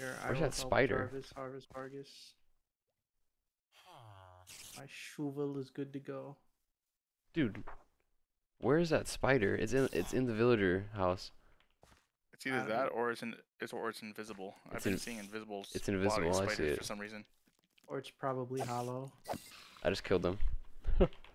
Here, I Where's will that help spider? Jarvis harvest Vargas. My shovel is good to go. Dude, where is that spider? It's in the villager house. It's either I that don't, or it's invisible. I've It's been in seeing invisible it's spotty invisible. I see spiders it. for some reason. or it's probably hollow. I just killed them.